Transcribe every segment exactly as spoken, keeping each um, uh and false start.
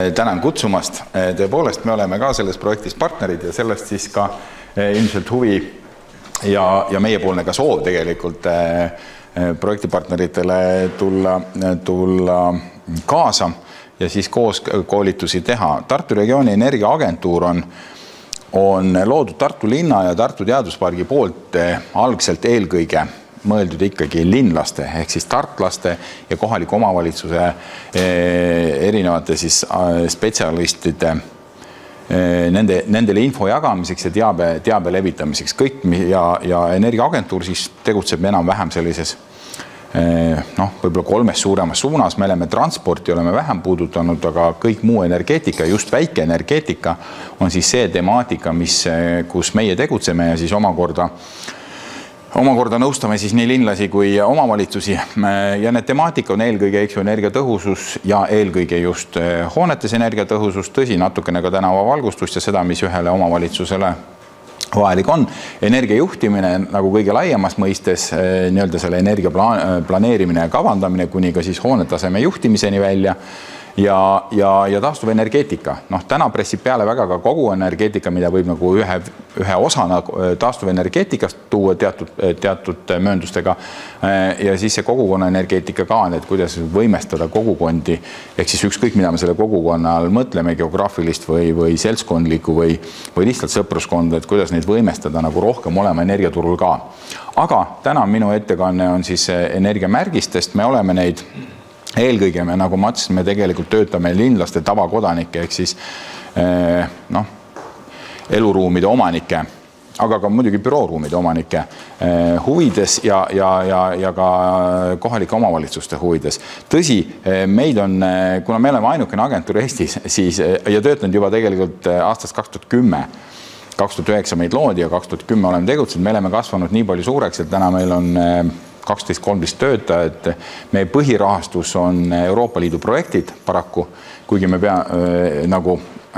Tänan kutsumast. Tõepoolest, me oleme ka selles projektis partnerid ja sellest siis ka ilmselt huvi ja, ja meiepoolne ka soov tegelikult projektipartneritele tulla, tulla kaasa ja siis koos koolitusi teha. Tartu regiooni energiaagentuur on, on loodud Tartu linna ja Tartu teaduspargi poolt algselt eelkõige mõeldud ikkagi linlaste ehk siis tartlaste ja kohaliku omavalitsuse erinevate siis spetsialistide nende, nendele info jagamiseks ja teabe, teabe levitamiseks. Kõik ja, ja energiaagentuur siis tegutseb enam-vähem sellises noh, võib-olla kolmes suuremas suunas. Me oleme transporti oleme vähem puudutanud, aga kõik muu energeetika, just väike energeetika on siis see temaatika, mis, kus meie tegutseme ja siis omakorda Omakorda nõustame siis nii linlasi kui omavalitsusi ja need temaatika on eelkõige eks ju energiatõhusus ja eelkõige just hoonetes energiatõhusus, tõsi natukene ka tänavavalgustust ja seda, mis ühele omavalitsusele vajalik on. Energiajuhtimine nagu kõige laiemas mõistes, nii-öelda selle energia planeerimine ja kavandamine kuni ka siis hoonetaseme juhtimiseni välja. Ja, ja, ja taastuv energeetika. Noh, täna pressib peale väga ka kogu energeetika, mida võib nagu ühe, ühe osana taastuv energeetikast tuua teatud, teatud mööndustega. Ja siis see kogukonna energeetika ka, et kuidas võimestada kogukondi, ehk siis ükskõik, mida me selle kogukonna all mõtleme, geograafilist või, või seltskondlikku või, või lihtsalt sõpruskonda, et kuidas neid võimestada nagu rohkem olema energiaturul ka. Aga täna minu ettekanne on siis energiamärgistest, me oleme neid eelkõige me, nagu ma ütlesin, me tegelikult töötame linlaste tavakodanike, ehk siis noh, eluruumide omanike, aga ka muidugi bürooruumide omanike huvides ja, ja, ja, ja ka kohalike omavalitsuste huvides. Tõsi, meid on, kuna me oleme ainukene agentuur Eestis, siis, ja töötanud juba tegelikult aastast kaks tuhat kümme, kaks tuhat üheksa meid loodi ja kaks tuhat kümme oleme tegutsenud, me oleme kasvanud nii palju suureks, et täna meil on kaksteist kolmteist töötajad. Meie põhirahastus on Euroopa Liidu projektid paraku, kuigi me pea nagu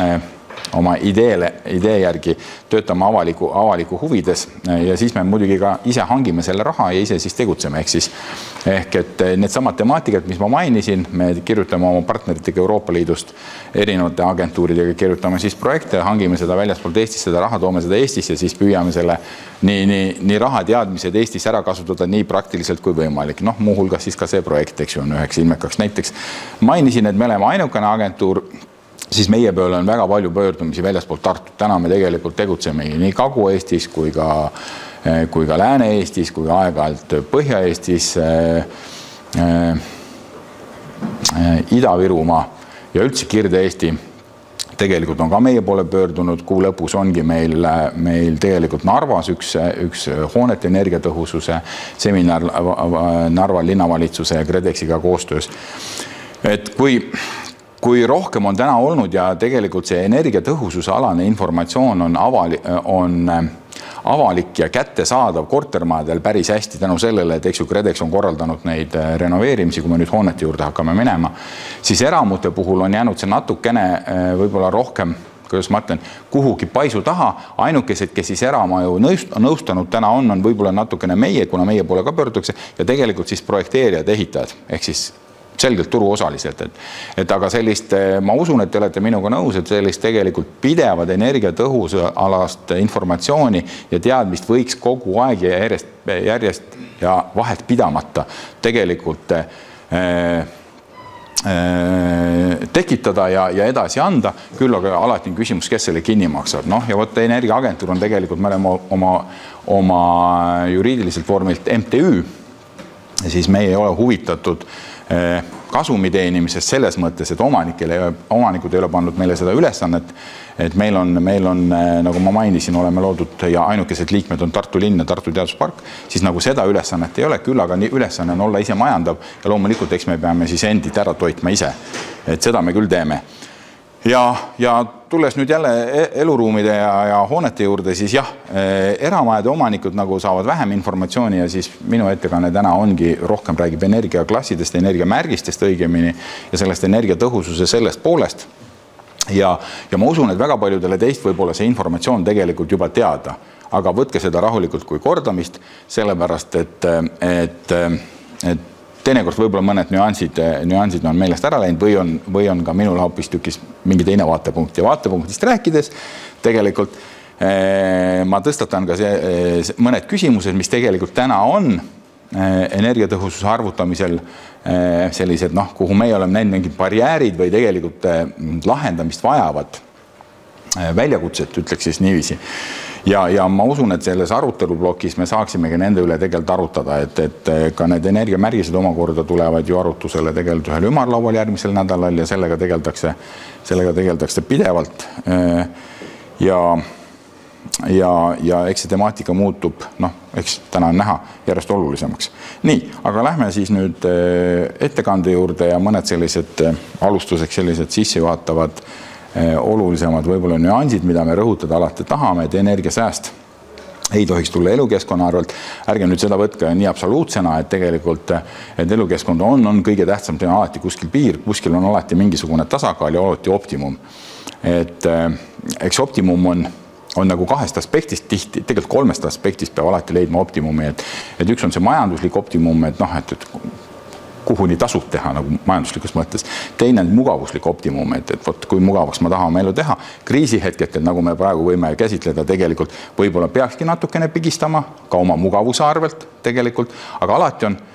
oma ideele, idee järgi töötame avaliku, avaliku huvides ja siis me muidugi ka ise hangime selle raha ja ise siis tegutseme. Ehk siis, ehk et need samad temaatikad, mis ma mainisin, me kirjutame oma partneritega Euroopa Liidust erinevate agentuuridega, kirjutame siis projekte, hangime seda väljaspoolt Eestis, seda raha toome seda Eestis ja siis püüame selle nii, nii, nii raha teadmised Eestis ära kasutada nii praktiliselt kui võimalik. Noh, muuhulgas siis ka see projekt, eks ju, on üheks ilmekaks. Näiteks mainisin, et me oleme ainukene agentuur, siis meie peale on väga palju pöördumisi väljaspoolt Tartut. Täna me tegelikult tegutseme nii Kagu-Eestis kui ka, kui ka Lääne-Eestis, kui aeg-ajalt Põhja-Eestis, Ida-Virumaa ja üldse Kirde-Eesti. Tegelikult on ka meie poole pöördunud, kuu lõpus ongi meil, meil tegelikult Narvas üks, üks hoonete energiatõhususe seminar Narva linnavalitsuse ja Kredexiga koostöös. Et kui Kui rohkem on täna olnud ja tegelikult see energiatõhususe alane informatsioon on, avali, on avalik ja kättesaadav kortermaadel päris hästi tänu sellele, et eks ju Kredex on korraldanud neid renoveerimisi, kui me nüüd hoonete juurde hakkame minema, siis eramute puhul on jäänud see natukene võib-olla rohkem, kuidas ma ütlen, kuhugi paisu taha. Ainukesed, kes siis eramaju nõustanud täna on, on võib-olla natukene meie, kuna meie poole ka pöördutakse ja tegelikult siis projekteerijad, ehitajad, ehk siis selgelt turu osaliselt, et, et aga sellist, ma usun, et te olete minuga nõus, et sellist tegelikult pidevad energiatõhuse alast informatsiooni ja teadmist võiks kogu aeg ja järjest, järjest ja vahet pidamata tegelikult äh, äh, tekitada ja, ja edasi anda, küll aga alati on küsimus, kes selle kinni maksab. Noh, ja võtta energiaagentuur on tegelikult, me oleme oma, oma juriidiliselt vormilt M T Ü, siis meie ei ole huvitatud kasumi teenimisest selles mõttes, et omanikele, omanikud ei ole pannud meile seda ülesannet, et meil on, meil on, nagu ma mainisin, oleme loodud ja ainukesed liikmed on Tartu linn ja Tartu teaduspark, siis nagu seda ülesannet ei ole, küll aga nii ülesanne on olla ise majandav ja loomulikult eks me peame siis endid ära toitma ise, et seda me küll teeme. Ja, ja tulles nüüd jälle eluruumide ja, ja hoonete juurde, siis jah, eramajade omanikud nagu saavad vähem informatsiooni ja siis minu ettekanne täna ongi rohkem räägib energiaklassidest, energiamärgistest õigemini ja sellest energiatõhususe sellest poolest. Ja, ja ma usun, et väga paljudele teist võib-olla see informatsioon tegelikult juba teada, aga võtke seda rahulikult kui kordamist, sellepärast, et, et, et teinekord võib-olla mõned nüansid, nüansid on meelest ära läinud või on, või on ka minul hoopis tükis mingi teine vaatepunkt ja vaatepunktist rääkides tegelikult ma tõstatan ka see, mõned küsimused, mis tegelikult täna on energiatõhususe arvutamisel sellised, noh, kuhu meie oleme näinud mingid barjäärid või tegelikult lahendamist vajavad väljakutset, ütleks siis niiviisi. Ja, ja ma usun, et selles arutelublokis me saaksimegi nende üle tegelikult arutada, et, et ka need energiamärgised omakorda tulevad ju arutusele tegelikult ühel ümarlaual järgmisel nädalal ja sellega tegeldakse, sellega tegeldakse pidevalt. Ja Ja, ja eks see temaatika muutub, noh, eks täna on näha järjest olulisemaks. Nii, aga lähme siis nüüd ettekande juurde ja mõned sellised alustuseks sellised sissejuhatavad olulisemad võib-olla nüansid, mida me rõhutada alati tahame, et energiasääst ei tohiks tulla elukeskkonna arvelt. Ärge nüüd seda võtka nii absoluutsena, et tegelikult et elukeskkond on, on kõige tähtsam, teha alati kuskil piir, kuskil on alati mingisugune tasakaal ja alati optimum. Et eks optimum on on nagu kahest aspektist tihti, tegelikult kolmest aspektist peab alati leidma optimumi, et, et üks on see majanduslik optimum, et noh, et, et kuhuni tasub teha nagu majanduslikus mõttes. Teine on mugavuslik optimum, et, et võt, kui mugavaks ma tahame elu teha. Kriisihetketel, nagu me praegu võime käsitleda, tegelikult võib-olla peakski natukene pigistama ka oma mugavuse arvelt tegelikult, aga alati on,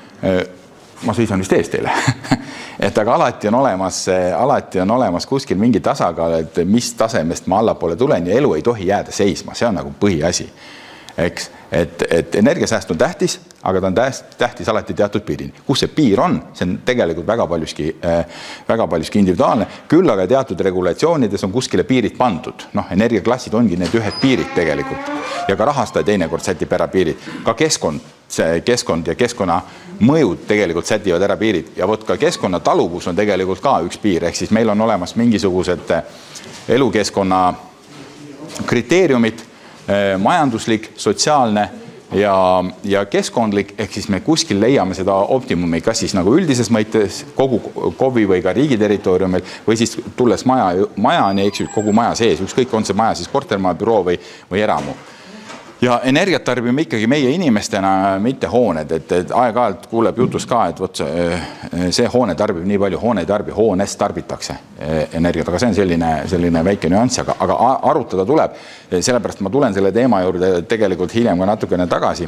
ma seisan vist ees teile, et aga alati on olemas, alati on olemas kuskil mingi tasakaal, et mis tasemest ma allapoole tulen ja elu ei tohi jääda seisma, see on nagu põhiasi. Eks, et, et energiasääst on tähtis, aga ta on tähtis alati teatud piirini. Kus see piir on, see on tegelikult väga paljuski, väga paljuski individuaalne, küll aga teatud regulatsioonides on kuskile piirid pandud. Noh, energiaklassid ongi need ühed piirid tegelikult ja ka rahastaja teinekord sätib ära piirid. Ka keskkond, see keskkond ja keskkonna mõjud tegelikult sätivad ära piirid ja võt ka keskkonna taluvus on tegelikult ka üks piir, ehk siis meil on olemas mingisugused elukeskkonna kriteeriumid, majanduslik, sotsiaalne ja, ja keskkondlik, ehk siis me kuskil leiame seda optimumi, kas siis nagu üldises mõites kogu K O V-i või ka riigi territooriumil või siis tulles maja, majani, eks kogu maja sees, ükskõik on see maja siis kortermaa, büroo või, või eramu. Ja energiat tarbime ikkagi meie inimestena, mitte hooned, et, et aeg-ajalt kuuleb jutus ka, et võt, see hoone tarbib nii palju, hoone ei tarbi, hoonest tarbitakse energiat, aga see on selline, selline väike nüanss, aga, aga arutada tuleb, sellepärast ma tulen selle teema juurde tegelikult hiljem ka natukene tagasi,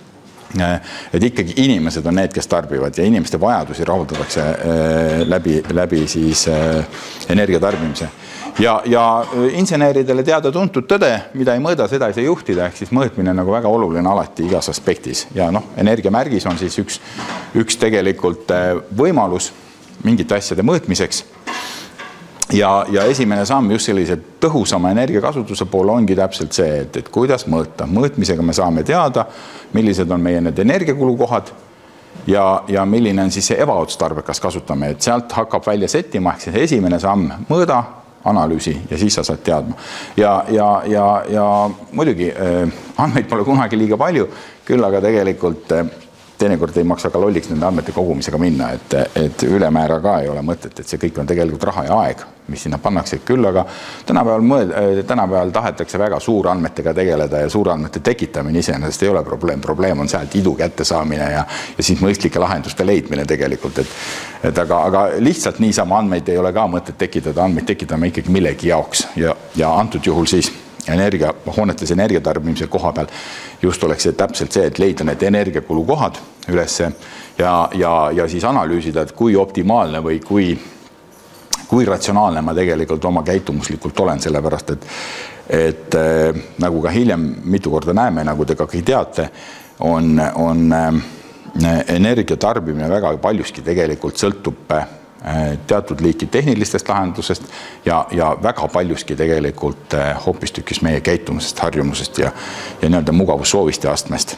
et ikkagi inimesed on need, kes tarbivad ja inimeste vajadusi rahuldatakse läbi, läbi siis energia tarbimise. Ja, ja inseneridele teada tuntud tõde, mida ei mõõda, seda ei saa juhtida, ehk siis mõõtmine nagu väga oluline alati igas aspektis. Ja noh, energiamärgis on siis üks, üks tegelikult võimalus mingite asjade mõõtmiseks. Ja, ja esimene samm just sellise tõhusama energiakasutuse poole ongi täpselt see, et, et kuidas mõõta. Mõõtmisega me saame teada, millised on meie need energiakulukohad ja, ja milline on siis see ebaotstarbekas kasutame. Et sealt hakkab välja settima, ehk see esimene samm mõõda, analüüsi ja siis sa saad teadma. Ja, ja, ja, ja muidugi andmeid pole kunagi liiga palju, küll aga tegelikult teinekord ei maksa ka lolliks nende andmete kogumisega minna, et, et ülemäära ka ei ole mõtet, et see kõik on tegelikult raha ja aeg, mis sinna pannakse küll, aga tänapäeval, mõeld, tänapäeval tahetakse väga suurandmetega tegeleda ja suurandmete tekitamine iseenesest ei ole probleem. Probleem on sealt idu kätte saamine ja, ja siis mõistlike lahenduste leidmine tegelikult, et, et aga, aga lihtsalt niisama andmeid ei ole ka mõtet tekitada, andmeid tekitame ikkagi millegi jaoks ja, ja antud juhul siis energia, hoonetes energiatarbimise koha peal just oleks see täpselt see, et leida need energiakulukohad ülesse ja, ja, ja siis analüüsida, et kui optimaalne või kui, kui ratsionaalne ma tegelikult oma käitumuslikult olen, sellepärast et, et nagu ka hiljem mitu korda näeme, nagu te ka kõik teate, on, on energia tarbimine väga paljuski tegelikult sõltub teatud liiki tehnilistest lahendusest ja, ja väga paljuski tegelikult hoopistükkis meie käitumusest, harjumusest ja, ja nii-öelda mugavussoovist ja astmest.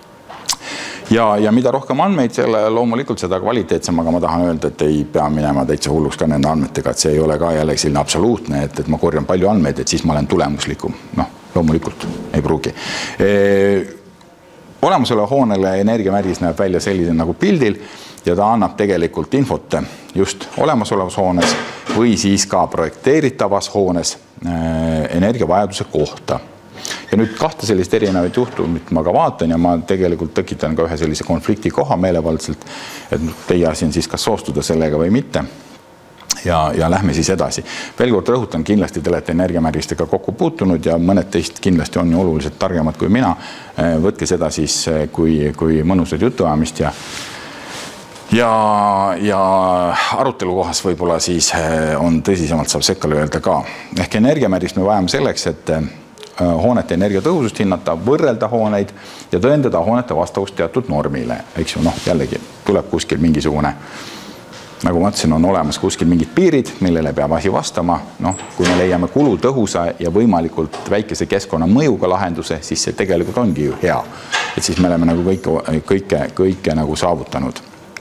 Ja, ja mida rohkem andmeid, selle loomulikult seda kvaliteetsem, aga ma tahan öelda, et ei pea minema täitsa hulluks ka nende andmetega, et see ei ole ka jälle selline absoluutne, et, et ma korjan palju andmeid, et siis ma olen tulemuslikum. Noh, loomulikult ei pruugi. E, olemusele hoonele energiamärgis näeb välja sellise nagu pildil, ja ta annab tegelikult infot just olemasolevas hoones või siis ka projekteeritavas hoones energiavajaduse kohta. ja nüüd kahte sellist erinevaid juhtumit ma ka vaatan ja ma tegelikult tekitan ka ühe sellise konflikti koha meelevaldselt, et teie asi on siis kas soostuda sellega või mitte. Ja, ja lähme siis edasi. Veel kord rõhutan, kindlasti te olete energiamärgistega kokku puutunud ja mõned teist kindlasti on ju oluliselt targemad kui mina. Võtke seda siis kui, kui mõnusad jutuajamist ja Ja, ja arutelu kohas võib-olla siis on tõsisemalt saab sekkale öelda ka. Ehk energiamärgist me vajame selleks, et hoonete energiatõhusust hinnata, võrrelda hooneid ja tõendada hoonete vastavust teatud normile. Eks ju, noh, jällegi tuleb kuskil mingisugune, nagu ma ütlesin, on olemas kuskil mingid piirid, millele peab asi vastama. Noh, kui me leiame kulu tõhusa ja võimalikult väikese keskkonna mõjuga lahenduse, siis see tegelikult ongi ju hea. Et siis me oleme nagu kõike, kõike, kõike nagu saavutanud.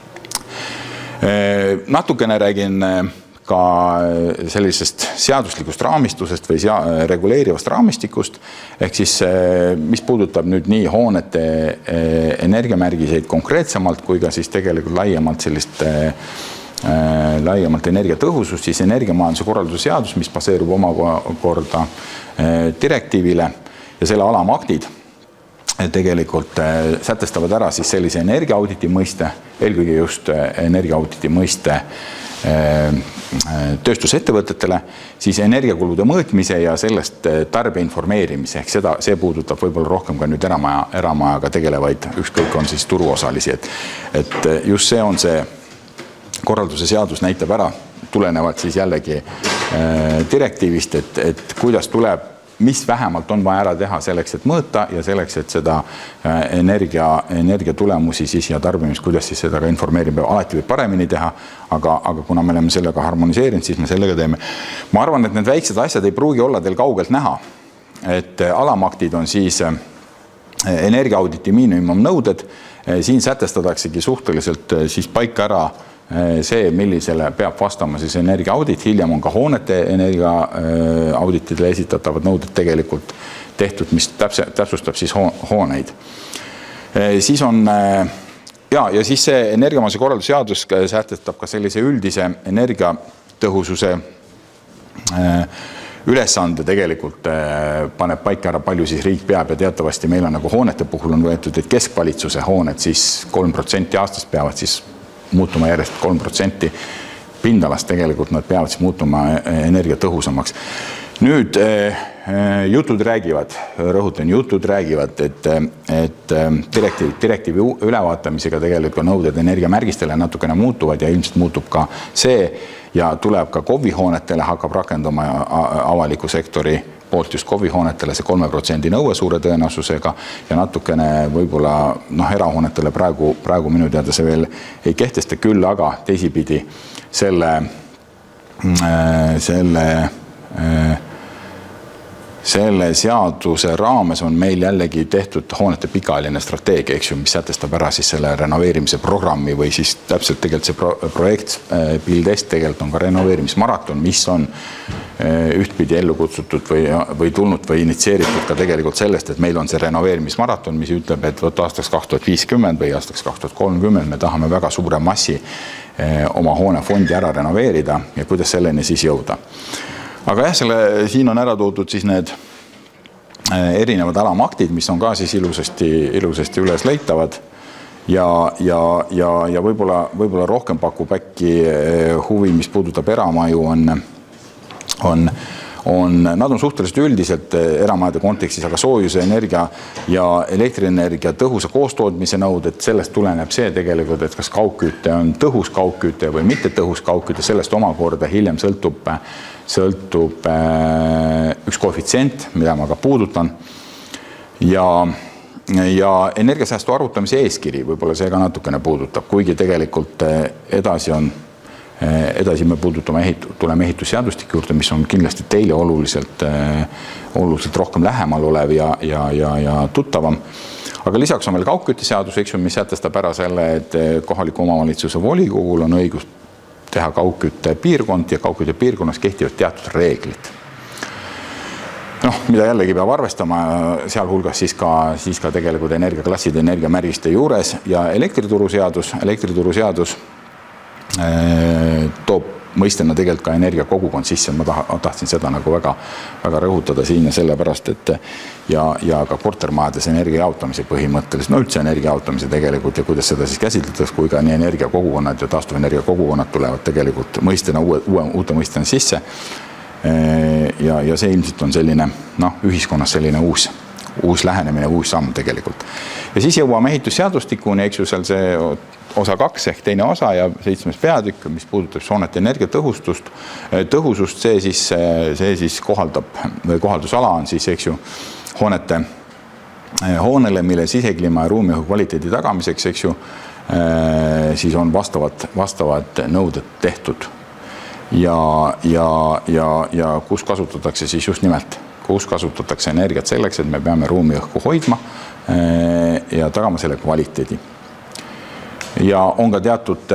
Natukene räägin ka sellisest seaduslikust raamistusest või reguleerivast raamistikust, ehk siis mis puudutab nüüd nii hoonete energiamärgiseid konkreetsemalt kui ka siis tegelikult laiemalt sellist laiemalt energiatõhusust, siis energiamajanduse korralduse seadus, mis baseerub omakorda direktiivile ja selle alamaktid tegelikult sätestavad ära siis sellise energiaauditi mõiste, eelkõige just energiaauditi mõiste tööstusettevõtetele, siis energiakulude mõõtmise ja sellest tarbija informeerimise, ehk seda, see puudutab võib-olla rohkem ka nüüd eramaja, eramajaga tegelevaid, ükskõik on siis turuosalisi, et, et just see on see korralduse seadus näitab ära, tulenevalt siis jällegi direktiivist, et, et kuidas tuleb mis vähemalt on vaja ära teha selleks, et mõõta ja selleks, et seda energia, energia tulemusi siis ja tarbimist, kuidas siis seda ka informeerib, alati võib paremini teha, aga, aga kuna me oleme sellega harmoniseerinud, siis me sellega teeme. Ma arvan, et need väiksed asjad ei pruugi olla teil kaugelt näha, et alamaktid on siis energiaauditi miinimumnõuded, siin sätestadaksegi suhteliselt siis paika ära see, millisele peab vastama siis energiaaudit, hiljem on ka hoonete energiaauditidele esitatavad nõuded tegelikult tehtud, mis täpsustab siis hooneid. Siis on, ja, ja siis see energiamajanduse korralduse seadus sätestab ka sellise üldise energiatõhususe ülesande tegelikult paneb paika ära, palju siis riik peab ja teatavasti meil on nagu hoonete puhul on võetud, et keskvalitsuse hooned siis kolm protsenti aastast peavad siis muutuma järjest kolm protsenti pindalast, tegelikult nad peavad siis muutuma energiatõhusamaks. Nüüd jutud räägivad, rõhutan, jutud räägivad, et, et direktiivi, direktiivi ülevaatamisega tegelikult nõuded energiamärgistele natukene muutuvad ja ilmselt muutub ka see ja tuleb ka KOV-hoonetele hakkab rakendama avaliku sektori poolt just KOV-hoonetele see kolme protsendi nõue suure tõenäosusega ja natukene võib-olla noh, erahoonetele praegu, praegu minu teada see veel ei kehtesta küll, aga teisipidi selle, selle, selle seaduse raames on meil jällegi tehtud hoonete pikaajaline strateegia, eks ju, mis sätestab ära siis selle renoveerimise programmi või siis täpselt tegelikult see pro projekt Build-Est tegelikult on ka renoveerimismaraton, mis on ühtpidi ellu kutsutud või, või tulnud või initsieeritud ka tegelikult sellest, et meil on see renoveerimismaraton, mis ütleb, et võt aastaks kaks tuhat viiskümmend või aastaks kaks tuhat kolmkümmend me tahame väga suure massi oma hoonefondi ära renoveerida ja kuidas selleni siis jõuda. Aga jah, selle, siin on ära toodud siis need erinevad alamaktid, mis on ka siis ilusasti, ilusasti üles leitavad ja, ja, ja, ja võib-olla, võib-olla rohkem pakub äkki huvi, mis puudutab eramaju, on, on, on, nad on suhteliselt üldiselt eramajade kontekstis, aga soojuse, energia ja elektrienergia tõhusa koostootmise nõuded, sellest tuleneb see tegelikult, et kas kaugküte on tõhus kaugküte või mitte tõhus kaugküte, sellest omakorda hiljem sõltub sõltub üks koefitsient, mida ma ka puudutan ja, ja energiasäästu arvutamise eeskiri, võib-olla see ka natukene puudutab, kuigi tegelikult edasi on, edasi me puudutame ehitu, tuleme ehitusseadustik juurde, mis on kindlasti teile oluliselt, oluliselt rohkem lähemal olev ja, ja, ja, ja tuttavam. Aga lisaks on veel kaugkütteseadus, eks, mis sätestab ära selle, et kohaliku omavalitsuse volikogul on õigus teha kaugkütte piirkond ja kaugkütte piirkonnas kehtivad teatud reeglid. noh, mida jällegi peab arvestama, sealhulgas siis ka, siis ka tegelikult energiaklasside, energiamärgiste juures ja elektrituruseadus, elektrituruseadus toob mõistena tegelikult ka energia kogukond sisse, ma tahtsin seda nagu väga, väga rõhutada siin ja sellepärast, et ja, ja ka kortermajades energia jaotamise põhimõtteliselt, no üldse energia jaotamise tegelikult ja kuidas seda siis käsitletakse, kui ka nii energia kogukonnad ja taastuvenergia kogukonnad tulevad tegelikult mõistena, uue, uue, uute mõistena sisse ja, ja see ilmselt on selline, noh, ühiskonnas selline uus uus lähenemine, uus samm tegelikult. Ja siis jõuame ehitusseadustikuni, eks ju, seal see osa kaks ehk teine osa ja seitsmes peatükk, mis puudutab hoonete energiatõhustust. Tõhusust see siis, see siis kohaldab, või kohaldusala on siis, eks ju, hoonete hoonele, mille sisekliima ja ruumiõhu kvaliteedi tagamiseks, eks ju, siis on vastavad, vastavad nõuded tehtud. Ja, ja, ja, ja kus kasutatakse siis just nimelt kus kasutatakse energiat selleks, et me peame ruumi õhku hoidma ja tagama selle kvaliteedi. Ja on ka teatud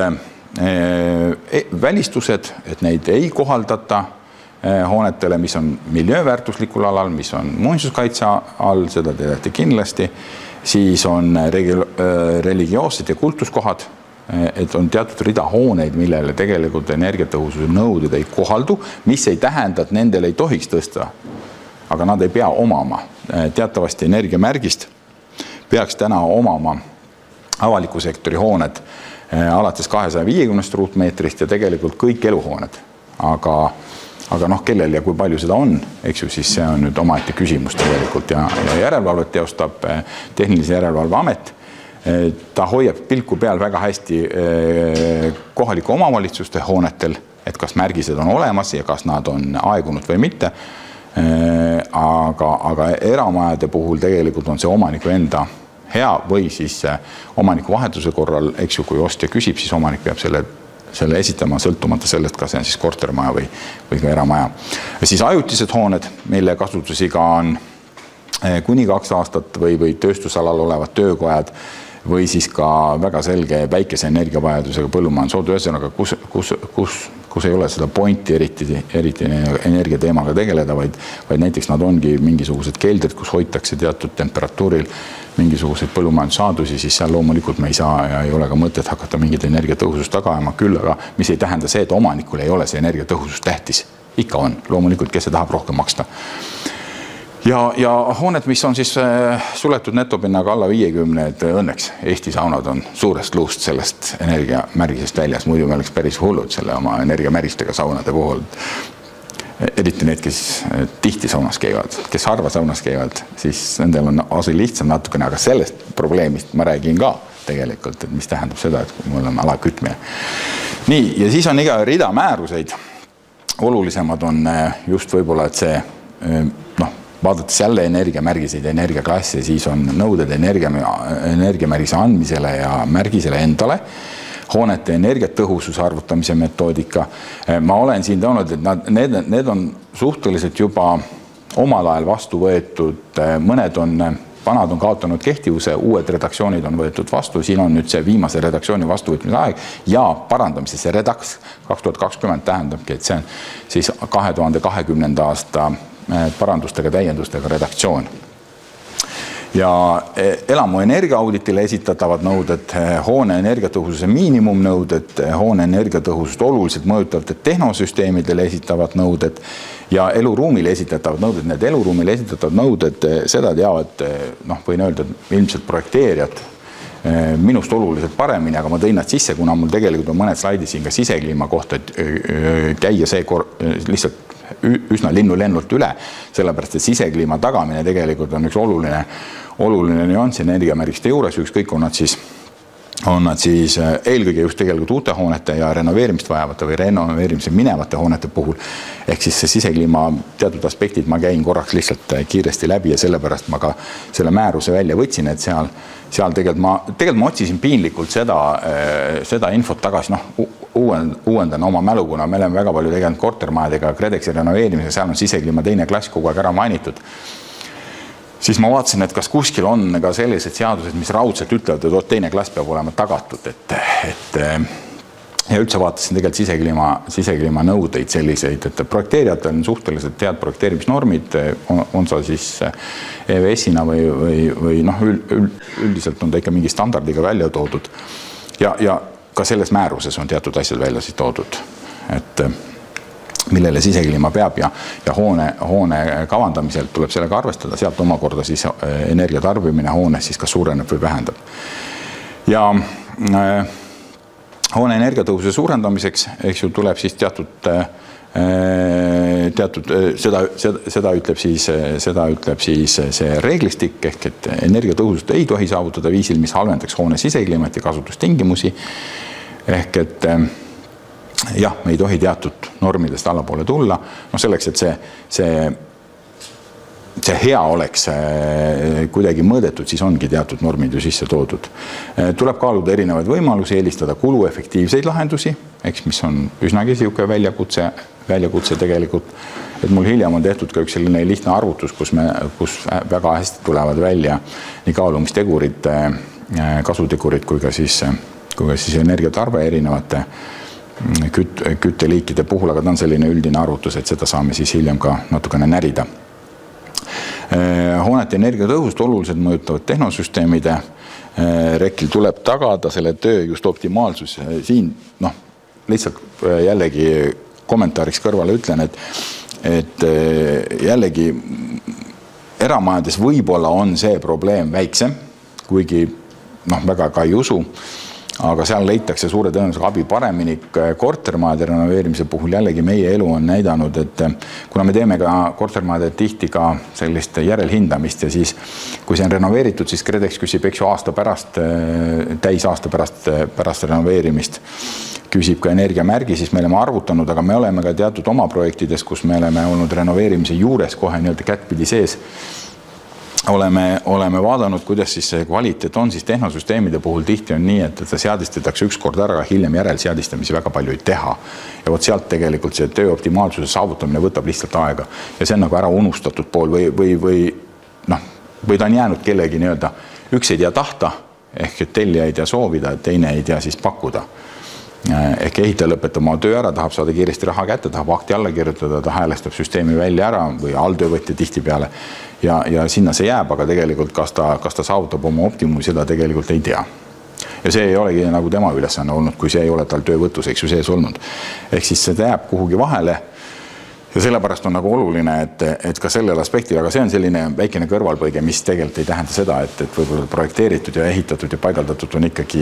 välistused, et neid ei kohaldata hoonetele, mis on miljööväärtuslikul alal, mis on muinsuskaitse all, seda te teate kindlasti, siis on religioossed ja kultuskohad, et on teatud rida hooneid, millele tegelikult energiatõhususe nõuded ei kohaldu, mis ei tähenda, et nendel ei tohiks tõsta, aga nad ei pea omama. Teatavasti energiamärgist peaks täna omama avaliku sektori hooned alates kahesaja viiekümnest ruutmeetrist ja tegelikult kõik eluhooned. Aga, aga noh, kellel ja kui palju seda on, eks ju, siis see on nüüd omaette küsimus tegelikult ja, ja järelevalvet teostab Tehnilise Järelevalve Amet. Ta hoiab pilku peal väga hästi kohaliku omavalitsuste hoonetel, et kas märgised on olemas ja kas nad on aegunud või mitte. Aga, aga eramajade puhul tegelikult on see omaniku enda hea või siis omaniku vahetuse korral, eks ju, kui ostja küsib, siis omanik peab selle, selle esitama sõltumata sellest, kas see on siis kortermaja või, või ka eramaja. Ja siis ajutised hooned, mille kasutusiga on kuni kaks aastat või, või tööstusalal olevad töökojad või siis ka väga selge väikese energiavajadusega põllumajandushood, ühesõnaga, kus, kus, kus, kus ei ole seda pointi eriti, eriti energiateemaga tegeleda, vaid, vaid näiteks nad ongi mingisugused keldrid, kus hoitakse teatud temperatuuril mingisuguseid põllumajandussaadusi, siis seal loomulikult me ei saa ja ei ole ka mõtet hakata mingit energiatõhusust tagama küll, aga mis ei tähenda see, et omanikul ei ole see energiatõhusus tähtis. Ikka on, loomulikult, kes see tahab rohkem maksta. Ja, ja hooned, mis on siis suletud netopinnaga alla viiekümne, et õnneks Eesti saunad on suurest luust sellest energiamärgisest väljas. Muidu me oleks päris hullud selle oma energiamärgistega saunade puhul. Eriti need, kes tihti saunas käivad, kes harva saunas käivad, siis nendel on asi lihtsam natukene, aga sellest probleemist ma räägin ka tegelikult, et mis tähendab seda, et kui mul on alakütmine. Nii, ja siis on iga rida määruseid. Olulisemad on just võib-olla, et see, noh, vaadates jälle energiamärgiseid ja energiaklassi, siis on nõuded energia, energiamärgise andmisele ja märgisele endale, hoonete energiatõhususe arvutamise metoodika. Ma olen siin toonud, et nad, need, need on suhteliselt juba omal ajal vastu võetud, mõned on, vanad on kaotanud kehtivuse, uued redaktsioonid on võetud vastu, siin on nüüd see viimase redaktsiooni vastuvõtmise aeg ja parandamise see redaks kaks tuhat kakskümmend tähendabki, et see on siis kahe tuhande kahekümnenda aasta parandustega, täiendustega redaktsioon. Ja elamu energiaauditile esitatavad nõuded, hoone energiatõhususe miinimumnõuded, hoone energiatõhusust oluliselt mõjutavate tehnosüsteemidele esitavad nõuded ja eluruumile esitatavad nõuded. Need eluruumile esitatavad nõuded, seda teavad, noh, võin öelda, ilmselt projekteerijad minust oluliselt paremini, aga ma tõin nad sisse, kuna mul tegelikult on mõned slaidid siin ka sisekliima kohta, et käia see kor lihtsalt üsna linnu lennult üle, sellepärast, et sisekliima tagamine tegelikult on üks oluline, oluline nüanss energiamärgiste juures, ükskõik on nad siis, on nad siis eelkõige just tegelikult uute hoonete ja renoveerimist vajavate või renoveerimise minevate hoonete puhul. Ehk siis see sisekliima teatud aspektid ma käin korraks lihtsalt kiiresti läbi ja sellepärast ma ka selle määruse välja võtsin, et seal, seal tegelikult ma, tegelikult ma otsisin piinlikult seda, seda infot tagasi, noh, uuendan oma mälu, kuna me oleme väga palju tegelenud kortermajadega, KredExi renoveerimisega, seal on sisekliima teine klass kogu aeg ära mainitud. Siis ma vaatasin, et kas kuskil on ka sellised seadused, mis raudselt ütlevad, et teine klass peab olema tagatud, et, et ja üldse vaatasin tegelikult sisekliima, sisekliima nõudeid selliseid, et projekteerijatel on suhteliselt head projekteerimisnormid, on, on sa siis E V S-ina või, või, või noh, üldiselt on ta ikka mingi standardiga välja toodud ja, ja ka selles määruses on teatud asjad välja siis toodud. et millele sisekliima peab ja, ja hoone, hoone kavandamisel tuleb sellega arvestada, sealt omakorda siis energia tarbimine hoones siis kas suureneb või vähendab. Ja äh, hoone energiatõhususe suurendamiseks, eks ju, tuleb siis teatud äh, teatud, seda, seda, seda ütleb siis, seda ütleb siis see reeglistik, ehk et energiatõhusust ei tohi saavutada viisil, mis halvendaks hoone sisekliimat ja kasutustingimusi. Ehk et jah, me ei tohi teatud normidest allapoole tulla, no selleks, et see, see, see hea oleks kuidagi mõõdetud, siis ongi teatud normid ju sisse toodud. Tuleb kaaluda erinevaid võimalusi, eelistada kuluefektiivseid lahendusi, eks, mis on üsnagi siuke väljakutse, väljakutse tegelikult, et mul hiljem on tehtud ka üks selline lihtne arvutus, kus, me, kus väga hästi tulevad välja nii kaalumistegurid, kasutegurid kui ka siis, kui ka siis energiatarve erinevate küt, kütteliikide puhul, aga ta on selline üldine arvutus, et seda saame siis hiljem ka natukene närida. Hoonete energiatõhust oluliselt mõjutavad tehnosüsteemide rekil tuleb tagada selle töö just optimaalsus. Siin noh, lihtsalt jällegi kommentaariks kõrvale ütlen, et, et jällegi eramajades võib-olla on see probleem väiksem, kuigi noh, väga ka ei usu, aga seal leitakse suure tõenäosusega abi paremini. Kortermajade renoveerimise puhul jällegi meie elu on näidanud, et kuna me teeme ka kortermajade tihti ka sellist järelhindamist ja siis kui see on renoveeritud, siis KredEx küsib eks ju aasta pärast, täis aasta pärast, pärast renoveerimist küsib ka energiamärgi, siis me oleme arvutanud, aga me oleme ka teatud oma projektides, kus me oleme olnud renoveerimise juures kohe nii-öelda kättpidi sees. Oleme, oleme vaadanud, kuidas siis see kvaliteet on, siis tehnosüsteemide puhul tihti on nii, et ta seadistetakse üks kord ära, hiljem järelseadistamisi väga palju ei teha. Ja vot sealt tegelikult see töö optimaalsuse saavutamine võtab lihtsalt aega. Ja see on nagu ära unustatud pool või, või, või, noh, või ta on jäänud kellegi nii-öelda, üks ei tea tahta, ehk et tellija ei tea soovida, teine ei tea siis pakkuda. Ehk ehitaja lõpetab oma töö ära, tahab saada kiiresti raha kätte, tahab akti alla kirjutada, ta häälestab süsteemi välja ära või alltöövõtja tihti peale ja, ja sinna see jääb, aga tegelikult kas ta, kas ta saavutab oma optimumi, seda tegelikult ei tea. Ja see ei olegi nagu tema ülesanne olnud, kui see ei ole tal töövõtus, eks ju sees olnud. Ehk siis see jääb kuhugi vahele ja sellepärast on nagu oluline, et, et ka sellel aspektil, aga see on selline väikene kõrvalpõige, mis tegelikult ei tähenda seda, et, et võib-olla projekteeritud ja ehitatud ja paigaldatud on ikkagi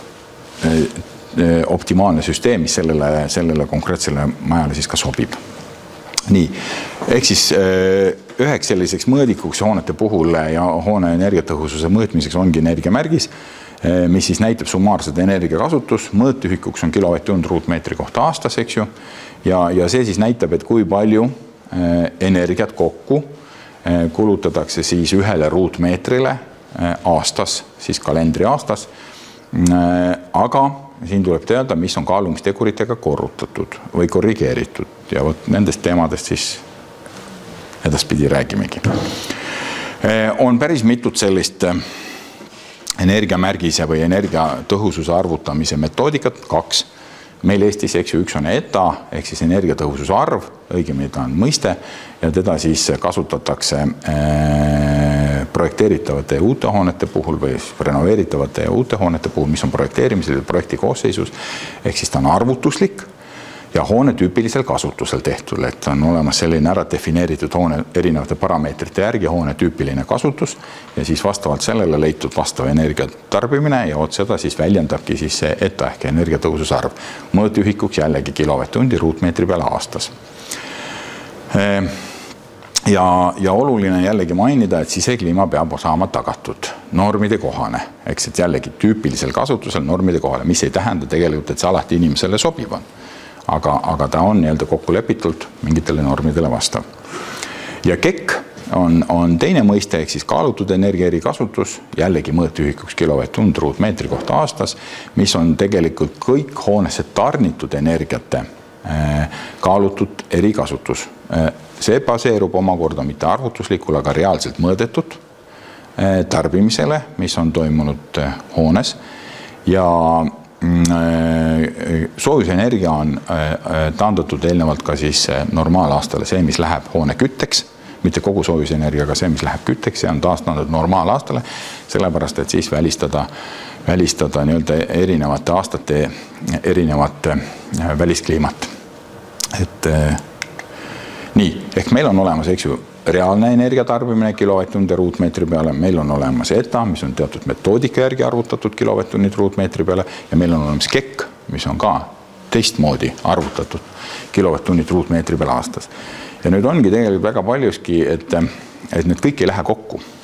optimaalne süsteem, mis sellele, sellele konkreetsele majale siis ka sobib. Nii, ehk siis üheks selliseks mõõdikuks hoonete puhul ja hoone energiatõhususe mõõtmiseks ongi energiamärgis, mis siis näitab summaarset energiakasutus, mõõtühikuks on kilovatt-tund ruutmeetri kohta aastas, eks ju, ja, ja see siis näitab, et kui palju energiat kokku kulutatakse siis ühele ruutmeetrile aastas, siis kalendri aastas, aga siin tuleb teada, mis on kaalumisteguritega korrutatud või korrigeeritud ja vot nendest teemadest siis edaspidi räägimegi. On päris mitut sellist energiamärgise või energiatõhususe arvutamise metoodikat, kaks. Meil Eestis, eks ju, üks on E T A, ehk siis energiatõhususe arv, õigemini ta on mõiste, ja teda siis kasutatakse projekteeritavate ja uute hoonete puhul või renoveeritavate ja uute hoonete puhul, mis on projekteerimisel ja projekti koosseisus, ehk siis ta on arvutuslik ja hoone tüüpilisel kasutusel tehtud, et on olemas selline ära defineeritud hoone erinevate parameetrite järgi hoone tüüpiline kasutus ja siis vastavalt sellele leitud vastav energiatarbimine ja oot seda siis väljendabki siis see E T A ehk energiatõhususe arv. Mõõtühikuks jällegi kilovatt-tundi ruutmeetri peale aastas. Ja, ja oluline jällegi mainida, et sisekliima peab saama tagatud normide kohane, eks et jällegi tüüpilisel kasutusel normide kohale, mis ei tähenda tegelikult, et see alati inimesele sobib on. Aga, aga ta on nii-öelda kokku lepitult mingitele normidele vastav. Ja K E K on, on teine mõiste, ehk siis kaalutud energia erikasutus, jällegi mõõtühikuks kilovatt-tund ruutmeetri kohta aastas, mis on tegelikult kõik hoonesse tarnitud energiate kaalutud erikasutus. See baseerub omakorda mitte arvutuslikul, aga reaalselt mõõdetud tarbimisele, mis on toimunud hoones ja soojusenergia on taandatud eelnevalt ka siis normaalaastale see, mis läheb hoone kütteks, mitte kogu soojusenergia, aga see, mis läheb kütteks ja on taastandatud normaalaastale, sellepärast, et siis välistada, välistada nii-öelda erinevate aastate erinevate väliskliimat et nii, ehk meil on olemas, eks ju, reaalne energiatarbimine kilovatt-tunde ruutmeetri peale, meil on olemas E T A, mis on teatud metoodika järgi arvutatud kilovatt-tunnid ruutmeetri peale ja meil on olemas K E K, mis on ka teistmoodi arvutatud kilovatt-tunnid ruutmeetri peale aastas. Ja nüüd ongi tegelikult väga paljuski, et, et need kõik ei lähe kokku.